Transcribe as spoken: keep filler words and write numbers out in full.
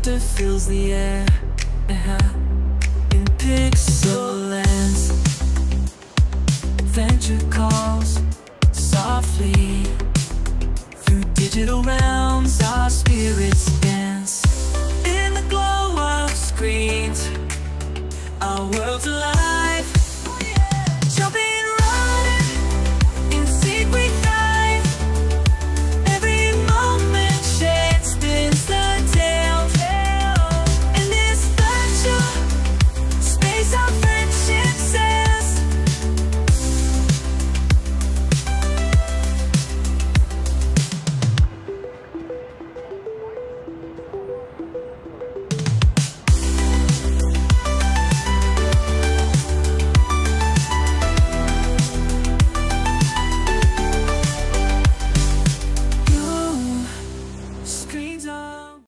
laughter fills the air, uh-huh. In pixel lands, adventure calls softly. Through digital realms, our spirits